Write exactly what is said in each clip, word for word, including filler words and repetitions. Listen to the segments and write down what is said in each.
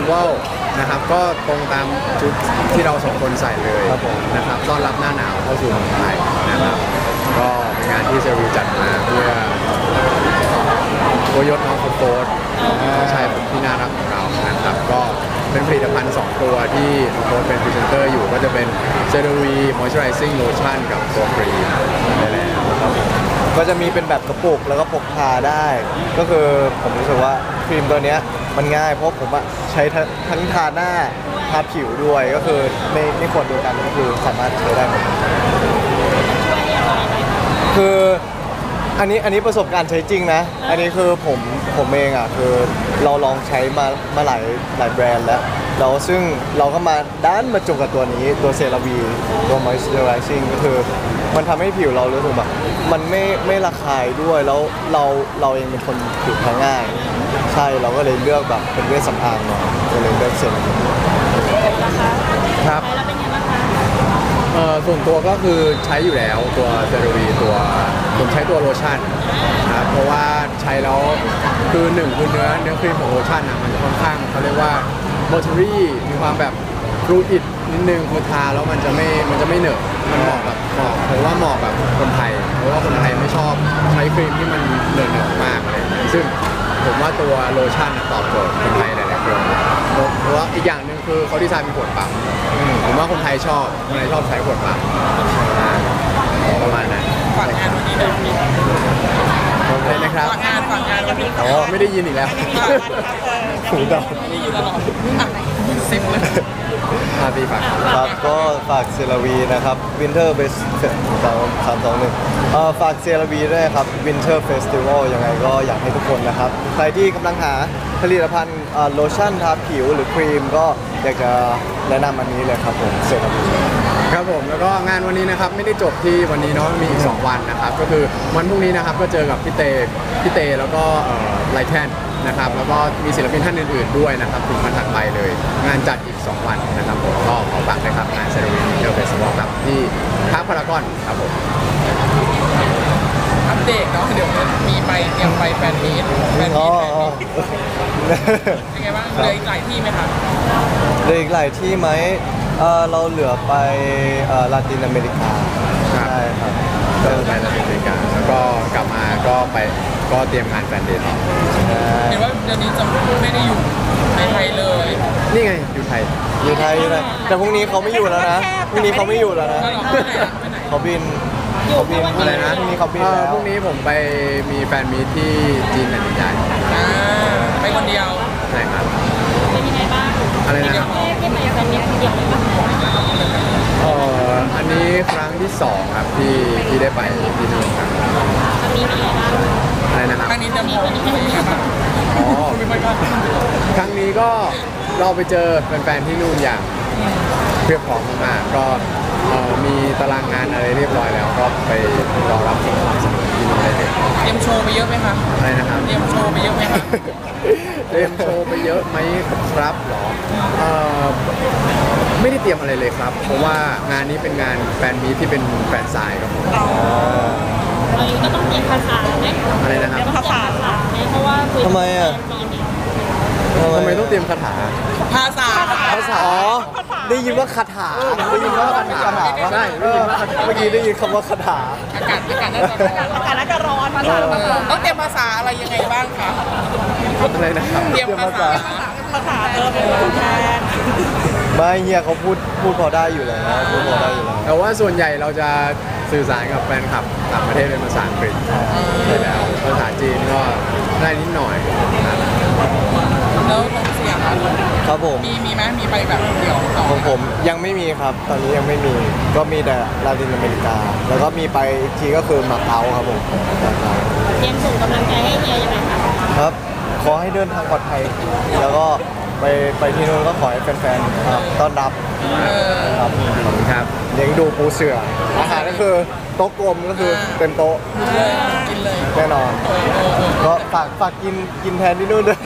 ติวัลนะครับก็ตรงตามชุดที่เราสองคนใส่เลยนะครับต้อนรับหน้าหนาวเข้าสู่เมืองไทยนะครับก็เป็นงานที่เซรีจัดมาเพื่อตัวยศน้องโฟร์น้องชายที่น่ารักของเรานะครับก็เป็นผลิตภัณฑ์สองตัวที่น้องโฟร์เป็นพรีเซนเตอร์อยู่ก็จะเป็นเซรั่มมอยส์เจอไรซิ่งโลชั่นกับตัวครีมได้แล้วก็จะมีเป็นแบบกระปุกแล้วก็พกพาได้ ก็คือผมรู้สึกว่าครีมตัวนี้มันง่ายเพราะผมอะใช้ทั้งทาหน้าทาผิวด้วยก็คือในในขวดเดียวกันก็คือสามารถใช้ได้หมดคืออันนี้อันนี้ประสบการณ์ใช้จริงนะอันนี้คือผมผมเองอ่ะคือเราลองใช้มามาหลายหลายแบรนด์แล้วเราซึ่งเราก็มาด้านมาจบกับตัวนี้ตัวเซราวีตัว moisturizing ก็คือมันทำให้ผิวเรารู้สึกแบบมันไม่ไม่ระคายด้วยแล้วเราเราเองเป็นคนผิวแพ้ง่ายใช่เราก็เลยเลือกแบบเป็นเวชสำอางหน่อยก็เลยเลือกเซราวีครับเอ่อส่วนตัวก็คือใช้อยู่แล้วตัวเซรั่มตัวผมใช้ตัวโลชั่นนะครับเพราะว่าใช้แล้วคือหนึ่งคือเนื้อเนื้อครีมของโลชั่นอ่ะมันค่อนข้างเขาเรียกว่าบอทเทอรี่มีความแบบฟลูอิดนิดนึงคือทาแล้วมันจะไม่มันจะไม่เหนอะมันเหมาะกับเหมาะผมว่าเหมาะกับคนไทยเพราะว่าคนไทยไม่ชอบใช้ครีมที่มันเหนอะเหนอะมากอะไรอย่างเงี้ยซึ่งผมว่าตัวโลชั่นตอบโจทย์คนไทยหลายๆคนเพราะว่าอีกอย่างหนึ่งคือเขาดีไซน์เป็นขวดปั๊มผมว่าคนไทยชอบคนไทยชอบใช้ขวดปั๊มประมาณนั้นฝากงานวันนี้เลยเลยนะครับฝากงานฝากงานวันนี้อ๋อไม่ได้ยินอีกแล้วถูกต้องไม่ได้ยินตลอดอ่ะซิมเลยมาตีฝากครับก็ฝากเซราวีนะครับ Winter Best สามสามสองหนึ่งเอ่อฝากเซราวีด้วยครับ Winter Festival ยังไงก็อยากให้ทุกคนนะครับใครที่กำลังหาผลิตภัณฑ์โลชั่นทาผิวหรือครีมก็อยากจะแนะนำอันนี้เลยครับผมเซราวีครับผมแล้วก็งานวันนี้นะครับไม่ได้จบที่วันนี้เนาะมีอีกสองวันนะครับก็คือวันพรุ่งนี้นะครับก็เจอกับพี่เตพี่เตแล้วก็ไลแคนนะครับแล้วก็มีศิลปินท่านอื่นๆด้วยนะครับถึงวันถัดไปเลยงานจัดอีกสองวันนะครับผมก็ขอฝากเลยครับงานเซรามิกเดลเฟสติวัลครับที่พาร์คพารากอนครับผมอัปเดตเนาะเดี๋ยวมีไปเตรียมไปแฟนมีตแฟนมีตเป็นไงบ้างเหลืออีกหลายที่ไหมคะเหลืออีกหลายที่ไหมเออเราเหลือไปลาตินอเมริกาใช่ครับไปลาตินอเมริกาแล้วก็กลับมาก็ไปก็เตรียมงานแฟนเดย์ต่อเห็นว่าเดือนนี้จะไม่ได้อยู่ในไทยเลยนี่ไงอยู่ไทยอยู่ไทยอยู่ไทยแต่พรุ่งนี้เขาไม่อยู่แล้วนะพรุ่งนี้เขาไม่อยู่แล้วนะเขาบินเขาบินอะไรนะพรุ่งนี้เขาบินแล้วพรุ่งนี้ผมไปมีแฟนมีตที่จีนแผ่นดินใหญ่ไปคนเดียวใช่ครับเป็นยังไงบ้างอะไรนะครับที่ไปแฟนมีตคนเดียวเลยปะเอ่ออันนี้ครั้งที่สองครับที่ที่ได้ไปที่นู่นครับครั้งนี้เป็นยังไงบ้างอะไรนะครับครั้งนี้จะมีเป็นยังไงบ้างอ๋อครั้งนี้ก็เราไปเจอแฟนๆที่นู่นอย่างเพียบพร้อมมากก็มีตารางงานอะไรเรียบร้อยแล้วก็ไปรอรับสิ่งของที่นู่นได้เลยเตรียมโชว์ไปเยอะไหมคะอะไรนะครับเตรียมโชว์ไปเยอะไหมคะเตรียมโชว์ไปเยอะไหมครับหรอไม่ได้เตรียมอะไรเลยครับเพราะว่างานนี้เป็นงานแฟนมีตที่เป็นแฟนสายครับผมเราก็ต้องเตรียมภาษาไหมอะไรนะครับภาษาไหมเพราะว่าทำไมอ่ะทำไมต้องเตรียมคาถาภาษาภาษาอ๋อได้ยินว่าคาถาได้ยินว่าคาถาใช่ได้ยินว่าเมื่อกี้ได้ยินคำว่าคาถาอากาศอากาศน่าจะอากาศน่าจะร้อนภาษาต้องเตรียมภาษาอะไรยังไงบ้างคะอะไรนะครับเตรียมภาษาภาษาเออเป็นแทนไม่เฮียเขาพูดพูดพอได้อยู่แล้วพูดพอได้อยู่แล้วแต่ว่าส่วนใหญ่เราจะสื่อสารกับแฟนคลับต่างประเทศเป็นภาษาอังกฤษใช่แล้วภาษาจีนก็ได้นิดหน่อยแล้วของเสียงครับผมมีมีไหมมีไปแบบเดี่ยวของผมยังไม่มีครับตอนนี้ยังไม่มีก็มีแต่ลาตินอเมริกาแล้วก็มีไปอีกทีก็คือมาเก๊าครับผมเตรียมส่งกำลังใจให้เฮียยังไงคะครับขอให้เดินทางปลอดภัยแล้วก็ไปไปที่นู่นก็ขอให้แฟนๆต้อนรับครับขอบคุณครับเลี้ยงดูปูเสืออาหารก็คือโต๊ะกลมก็คือเต็มโต๊ะกินเลยแน่นอนก็ฝากฝากกินกินแทนที่นู่นด้วย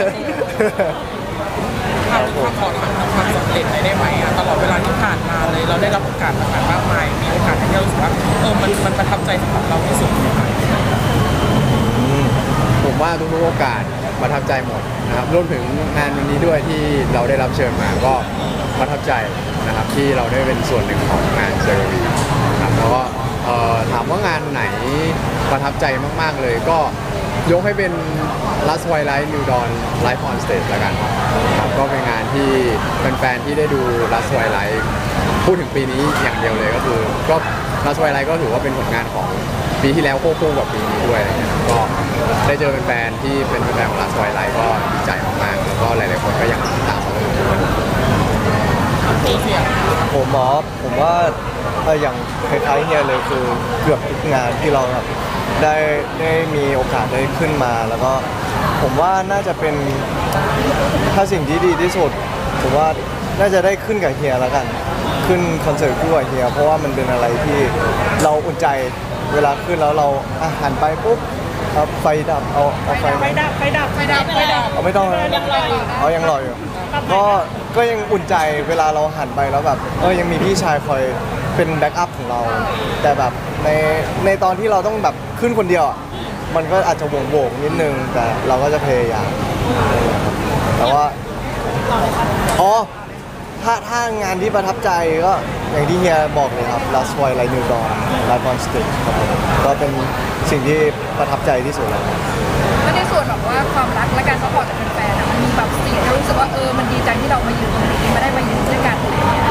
ถามถึงความขอถามความสำเร็จได้ไหมอ่ะตลอดเวลาที่ผ่านมาเลยเราได้รับโอกาสต่างๆมากมายมีโอกาสที่เรารู้สึกว่าเออมันมันประทับใจสำหรับเราที่สุดผมว่าทุกๆโอกาสประทับใจหมดนะครับรวมถึงงานวันนี้ด้วยที่เราได้รับเชิญมาก็ประทับใจนะครับที่เราได้เป็นส่วนหนึ่งของงานเซอร์วีครับแล้วก็เอ่อถามว่างานไหนประทับใจมากๆเลยก็ยกให้เป็น Last Twilight New Dawn Live on Stage แล้วกันครับก็เป็นงานที่แฟนๆที่ได้ดู Last Twilight พูดถึงปีนี้อย่างเดียวเลยก็คือก็ Last Twilight ก็ถือว่าเป็นผลงานของปีที่แล้วควบคู่กับปีนี้ด้วยอะไรเงี้ยก็ได้เจอแฟนๆที่เป็นแฟนของ Last Twilight ก็ดีใจมากๆแล้วก็หลายๆคนก็ยังติดตามมาเลยผมหมอผมว่าเอ่ออย่างคล้ายๆเฮียเลยคือเกือบทุกงานที่เราแบบได้ได้มีโอกาสได้ขึ้นมา แล้วก็ผมว่าน่าจะเป็นถ้าสิ่งที่ดีที่สุดผมว่าน่าจะได้ขึ้นกับเฮียแล้วกันขึ้นคอนเสิร์ตคู่กับเฮียเพราะว่ามันเป็นอะไรที่เราอุ่นใจเวลาขึ้นแล้วเราอ่ะหันไปปุ๊บเอาไฟดับเอาเอาไฟไฟดับไฟดับไฟดับไฟดับเอาไม่ต้องเลยยังรออยู่เอายังรออยู่ก็ก็ยังอุ่นใจเวลาเราหันไปแล้วแบบเออยังมีพี่ชายคอยเป็นแบ็กอัพของเรา แต่แบบในในตอนที่เราต้องแบบขึ้นคนเดียวอะมันก็อาจจะโหวงๆนิดนึงแต่เราก็จะพยายามแต่ว่าอ๋อถ้าถ้างานที่ประทับใจก็อย่างที่เฮียบอกเลยครับ Last Twilight New Dawn Live on Stage ครับผมก็เป็นสิ่งที่ประทับใจที่สุดแล้วก็ในส่วนแบบว่าความรักและการซัพพอร์ตจากแฟนๆอะมันมีแบบสิ่งที่รู้สึกว่าเออมันดีใจที่เรามายืนตรงนี้มาได้มายืนด้วยกันอะไรอย่างเงี้ย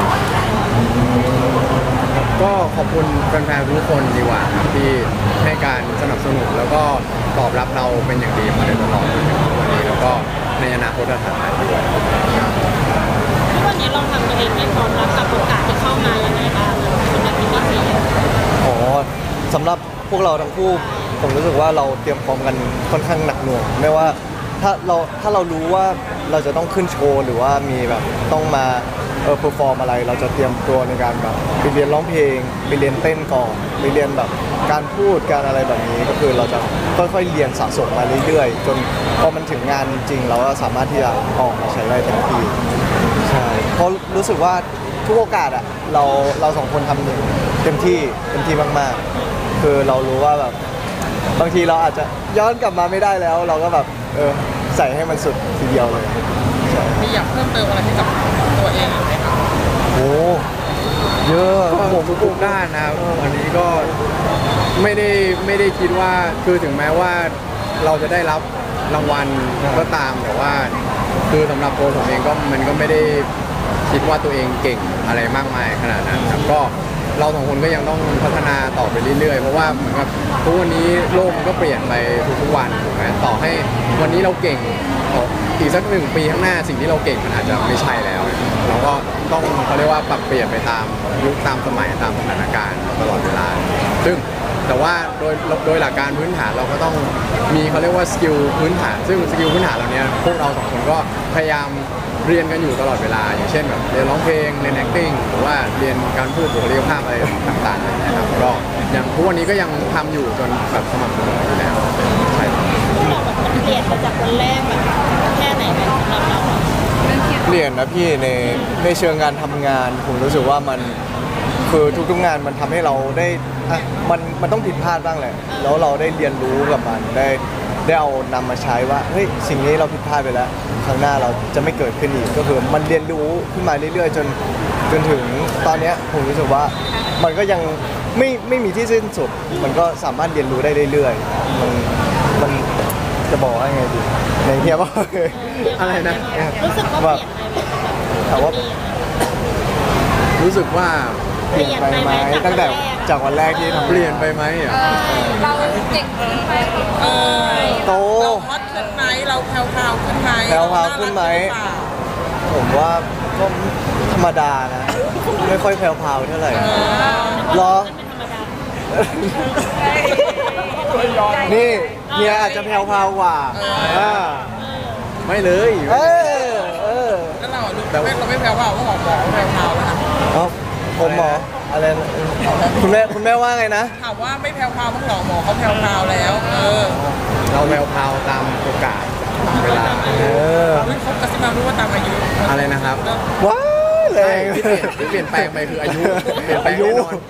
ก็ขอบคุณแฟนๆทุกคนดีกว่าครับที่ให้การสนับสนุนแล้วก็ตอบรับเราเป็นอย่างดีมาโดยตลอดจนถึงวันนี้แล้วก็ในอนาคตจะทำได้ด้วยทุกวันนี้เราทำตัวเองให้พร้อมรับกับโอกาสที่เข้ามายังไงบ้างสำหรับพี่พี่ซีอ๋อสำหรับพวกเราทั้งคู่ผมรู้สึกว่าเราเตรียมพร้อมกันค่อนข้างหนักหน่วงไม่ว่าถ้าเราถ้าเรารู้ว่าเราจะต้องขึ้นโชว์หรือว่ามีแบบต้องมาเออเพอร์ฟอร์มอะไรเราจะเตรียมตัวในการแบบไปเรียนร้องเพลงไปเรียนเต้นก่อนไปเรียนแบบการพูดการอะไรแบบนี้ก็คือเราจะค่อยๆเรียนสะสมมาเรื่อยๆจนพอมันถึงงานจริงๆเราก็สามารถที่จะออกมาใช้ได้เต็มที่ใช่เพราะรู้สึกว่าทุกโอกาสอะเราเราสองคนทำอย่างเต็มที่เต็มที่มากๆคือเรารู้ว่าแบบบางทีเราอาจจะย้อนกลับมาไม่ได้แล้ว เราก็แบบเออใส่ให้มันสุดทีเดียวเลยใช่มีอยากเพิ่มเติมอะไรให้กับตัวเองไหมครับโอ้เยอะก็ผมทุกๆด้านนะครับวันนี้ก็ไม่ได้ไม่ได้คิดว่าคือถึงแม้ว่าเราจะได้รับรางวัลก็ตามแต่ว่าคือสำหรับตัวผมเองก็มันก็ไม่ได้คิดว่าตัวเองเก่งอะไรมากมายขนาดนั้นครับก็เราสองคนก็ยังต้องพัฒนาต่อไปเรื่อยๆเพราะว่าเหมือนกับทุกวันนี้โลกมันก็เปลี่ยนไปทุกๆวันถูกไหมต่อให้วันนี้เราเก่งอีกสักหนึ่งปีข้างหน้าสิ่งที่เราเก่งมันอาจจะไม่ใช่แล้ว เราก็ต้องเขาเรียกว่าปรับเปลี่ยนไปตามยุคตามสมัยตามสถานการณ์ตลอดเวลาซึ่งแต่ว่าโดยโดยหลักการพื้นฐานเราก็ต้องมีเขาเรียกว่าสกิลพื้นฐาน ซึ่งสกิลพื้นฐานเหล่านี้พวกเราสองคนก็พยายามเรียนกันอยู่ตลอดเวลาอย่างเช่นแบบเรียนร้องเพลงเรียน acting หรือว่าเรียนการพูดบุคลิกภาพอะไรต่างๆอะไรอย่างเงี้ยครับก็อย่างทุกวันนี้ก็ยังทำอยู่จนแบบสม่ำเสมออยู่แล้วใช่ครับพวกเราแบบมันเปลี่ยนมาจากวันแรกแบบแค่ไหนแบบสำหรับเราอะเปลี่ยนนะพี่ในในเชิงการทำงาน ผมรู้สึกว่ามันคือทุกๆงานมันทำให้เราได้อ่ะมันมันต้องผิดพลาดบ้างแหละแล้วเราได้เรียนรู้กับมันได้ได้เอานำมาใช้ว่าเฮ้ยสิ่งนี้เราผิดพลาดไปแล้วครั้งหน้าเราจะไม่เกิดขึ้นอีกก็คือมันเรียนรู้ขึ้นมาเรื่อยๆจนจนถึงตอนเนี้ยผมรู้สึกว่ามันก็ยังไม่ไม่มีที่สิ้นสุด มันก็สามารถเรียนรู้ได้เรื่อยๆมันมันจะบอกว่าไงดีในเฮียบอกอะไรนะรู้สึกว่าเปลี่ยนไปไหมถามว่ารู้สึกว่าเปลี่ยนไปไหมตั้งแต่จากวันแรกที่ทำเปลี่ยนไปไหมอ่ะเออเราเก่งขึ้นไหมเออโตเราฮอตขึ้นไหมเราแพรวๆขึ้นไหมแพรวๆขึ้นไหมเราน่ารักรือเปล่าผมว่าก็ธรรมดานะ ไม่ค่อยแพรวๆเท่าไหร่หรอเป็นธรรมดานี่เฮียอาจจะแพรวๆกว่าอ่าไม่เลยเออเออแล้วเราลูกเราไม่เราไม่แพรวๆว่าหมอหมอแพรวๆแล้วนะเอาผมเหรออะไรนะคุณแม่คุณแม่ว่าไงนะถามว่าไม่แพรวๆบ้างหรอหมอเขาแพรวๆแล้ว เออเราแววพราวตามโอกาสเวลาเออเฮ้ยเขากระซิบมาด้วยว่าตามอายุอะไรนะครับว้าวแรใช่งที่เปลี่ยนที่เปลี่ยนแปลงไปคืออายุเปลี่ยนแปลงอายุแน่นอนเริ่มแล้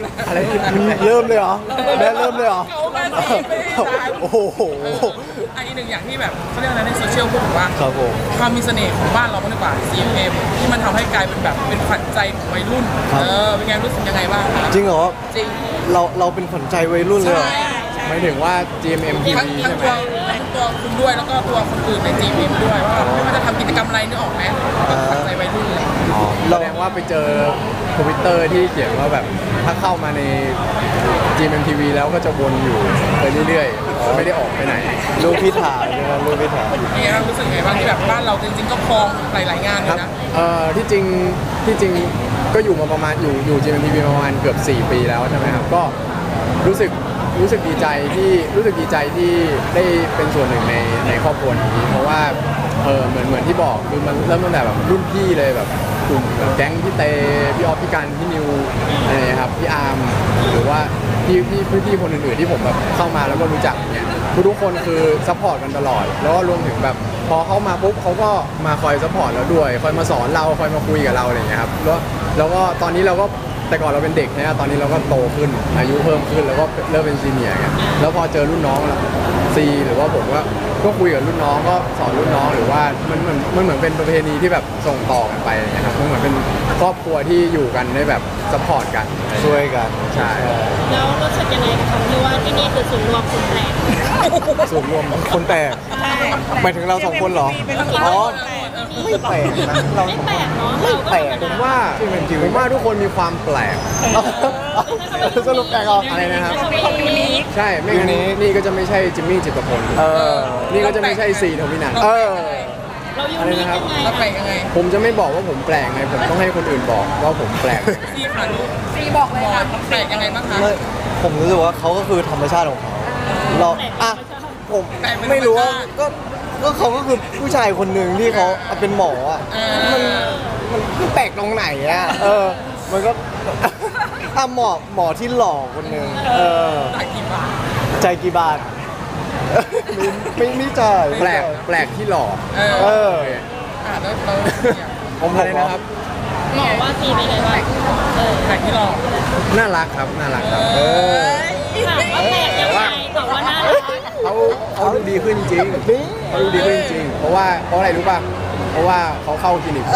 อะไรที่เริ่มเลยเหรอแม่เริ่มเลยเหรอเขาบ้านที่ไม่ได้ตายโอ้โหเอออันนี้หนึ่งอย่างที่แบบเขาเรียกอะไรในโซเชียลพูดถึงว่าครับผมความมีเสน่ห์ของบ้านเราบ้างดีกว่า ซี เอ็ม ที่มันทำให้กลายเป็นแบบเป็นขวัญใจของวัยรุ่นครับเออเป็นไงรู้สึกยังไงบ้างคะจริงเหรอจริงเราเราเป็นขวัญใจวัยรุ่นเลยเหรอหมายถึงว่า จี เอ็ม เอ็ม ทีทั้งวีทั้งใช่ไหตัวมทั้งตัวคุณด้วยแล้วก็ตัวคนอื่นใน จี เอ็ม ด้วยว่าไม่ว่าจะทำกิจกรรมอะไรนึกออกไหมเป็นขวัญใจวัยรุ่นเลยอ๋อแสดงว่าไปเจอทวิตเตอร์ที่เขียนว่าแบบถ้าเข้ามาใน จี เอ็ม เอ็ม ที วี แล้วก็จะวนอยู่ไปเรื่อยๆไม่ได้ออกไปไหนลูกพิธาใช่ไหมลูกพิธานี่เรารู้สึกไงบ้างที่แบบบ้านเราจริงๆก็ครองหลายๆงานเลครัยบนะเอ่อที่จริงที่จริงก็อยู่มาประมาณอยู่อยู่ จี เอ็ม เอ็ม ที วี ประมาณเกือบสี่ปีแล้วใช่ไหมครับก็รู้สึกรู้สึกดีใจที่รู้สึกดีใจที่ได้เป็นส่วนหนึ่งในในครอบครัวนี้เพราะว่าเออเหมือนเหมือนที่บอกคือมันเริ่มตั้งแต่แบบรุ่นพี่เลยแบบกลุ่มแบบแก๊งพี่เตพี่ออฟพี่กันพี่นิวอะไรอย่างเงี้ยครับพี่อาร์มหรือว่าพี่พี่พี่พี่คนอื่นๆที่ผมแบบเข้ามาแล้วก็รู้จักเนี่ยทุกๆคนคือซัพพอร์ตกันตลอด แล้วก็รวมถึงแบบพอเข้ามาปุ๊บเขาก็มาคอยซัพพอร์ตเราด้วยคอยมาสอนเราคอยมาคุยกับเราอะไรอย่างเงี้ยครับแล้วแล้วก็ตอนนี้เราก็แต่ก่อนเราเป็นเด็กนะตอนนี้เราก็โตขึ้นอายุเพิ่มขึ้นแล้วก็เริ่มเป็นซีเนียร์ไงแล้วพอเจอรุ่นน้องแล้วซีหรือว่าผมก็ก็คุยกับรุ่นน้องก็สอนรุ่นน้องหรือว่ามันเหมือนมันเหมือนเป็นประเพณีที่แบบส่งต่อกันไปอย่างเงี้ยครับมันเหมือนเป็นครอบครัวที่อยู่กันได้แบบซัพพอร์ตกันช่วยกันใช่แล้วรู้สึกยังไงกับคำที่ว่าที่นี่คือศูนย์รวมคนแปลกส่วนรวมคนแปลกหมายถึงเราสองคนเหรออ๋อไม่แปลกนะเราไม่แปลกเนาะไม่แปลกผมว่าผมว่าทุกคนมีความแปลกสรุปแปลกเหรออะไรนะครับของยูนิคใช่ไม่งั้นยูนิคนี่ก็จะไม่ใช่จิมมี่จิตรพลเออนี่ก็จะไม่ใช่ซีทวินันท์เออเรายูอะไรนิคนะครับยังไงแล้วไปยังไงผมจะไม่บอกว่าผมแปลกไง ผมต้องให้คนอื่นบอกว่าผมแปลกซีขานุซีบอกเลยบอค่ะลแปลกยังไงบ้างคะไม่ผมรู้สึกว่าเขาก็คือธรรมชาติของเขาเราอ่ะผมไม่รู้ว่าก็ก็เขาก็คือผู้ชายคนหนึ่งที่เขาเป็นหมออ่ะมันมันมันแปลกตรงไหนอ่ะเออ มันก็อ่ะหมอหมอที่หล่อคนหนึ่งเออได้กี่บาทใจกี่บาทไม่ไม่ไม่จ่ายแปลกแปลกที่หล่อเออเอออ่ะแล้วเราเนี่ยผมบอะอกไรว่านะครับหมอว่าซีเป็นไงบ้างเออแปลกที่เราน่ารักครับ น่ารักครับเออถามว่าแปลกยังไงบอกว่าน่ารักเขาเขาดูดีขึ้นจริงเขาดูดีขึ้นจริง เพราะว่าเพราะอะไรรู้ป่ะ เพราะว่าเขาเข้าคลินิก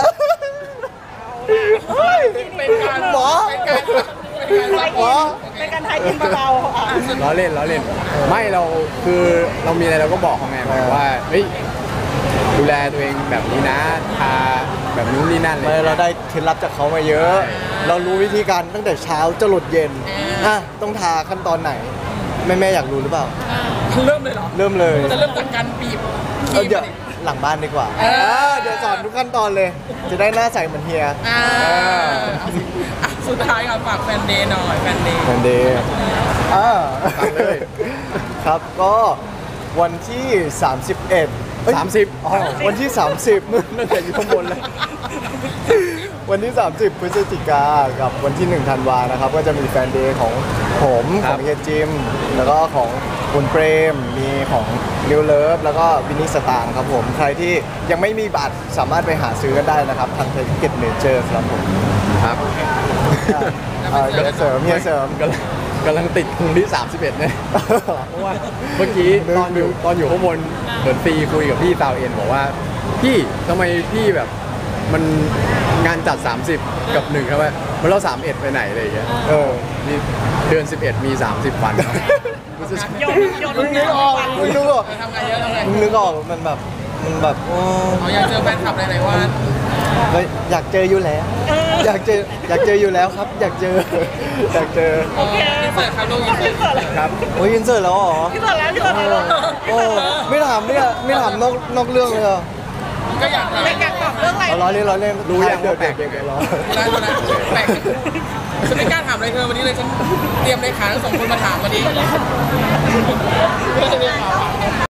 เป็นการหมอเป็นการเป็นการหมอเป็นการล้อเล่นล้อเล่น ไม่เราคือเรามีอะไรเราก็บอกเขาไงแบบว่าเฮ้ยดูแลตัวเองแบบนี้นะทาแบบนู้นนี่นั่นเลไม่ยเราได้เคล็ดลับจากเขามาเยอะ เรารู้วิธีการตั้งแต่เช้าจรดเย็นอ่ะต้องทาขั้นตอนไหน แม่แม่อยากรู้หรือเปล่าเริ่มเลยเหรอเริ่มเลยจะเริ่มจากการบีบเออเดี๋ยวหลังบ้านดีกว่าเออเออเดี๋ยวสอนทุกขั้นตอนเลย จะได้หน้าใสเหมือนเฮียอ่าอ่ะสุดท้ายครับฝากแฟนเดย์หน่อยแฟนเดย์แฟนเดย์อ่าฟังเลยครับก็วันที่ สามสิบเอ็ดเอ้ยสามสิบอ๋อวันที่ สามสิบนั่นแต่อยู่ข้างบนเลย วันที่ สามสิบ พฤศจิกากับวันที่ หนึ่ง ธันวานะครับ ก็จะมีแฟนเดย์ของผมคขรัอบ งเฮียจิม แล้วก็ของคุณเปรม มีของนิวเลิฟแล้วก็วินนี่สตางค์ครับผม ใครที่ยังไม่มีบัตรสามารถไปหาซื้อกันได้นะครับ ทางเทเก็ตเมเจอร์ครับผมครับอ่าเฮียเสริมเฮียเสริมกำลังกำลังติดคุงที่ สามสิบเอ็ดเนี่ยเพราะว่าเมื่อกี้ตอนอยู่ตอนอยู่ข้างบนเหมือนตีคุยกับพี่ซาวเอ็นบอกว่า พี่ทำไมพี่แบบมันงานจัด สามสิบ กับหนึ่งครับว่ามันเราสามสิบเอ็ดไปไหนอะไรอย่างเงี้ยเออนี่เดือนสิบเอ็ดมี สามสิบ วันครับรู้สึกมึงนึกออกมึงนึกออกทำงานเยอะทำงานมึงนึกออกมันแบบมันแบบโอ้เขาอยากเจอแฟนคลับหลายๆวันก็อยากเจออยู่แล้ว อยากเจออยากเจออยู่แล้วครับ อยากเจอ อยากเจอโอเคอินเสิร์ตครับลูกอินเสิร์ตครับโอ้ยอินเสิร์ตแล้วเหรออินเสิร์ตแล้วอินเสิร์ตแล้วโอ้ไม่ถามเนี่ยไม่ถามนอกนอกเรื่องเลยเหรอก็อยากถามอยากตอบเรื่องอะไรเอาล้อเล่นล้อเล่นรู้ยังเดี๋ยวว่าแปลเด็กกเด็กยังไงล้อได้แล้วนะแปลกฉันไม่กล้าถามอะไรเธอวันนี้เลยฉันเตรียมเลขาทั้งสองคนมาถามวันนี้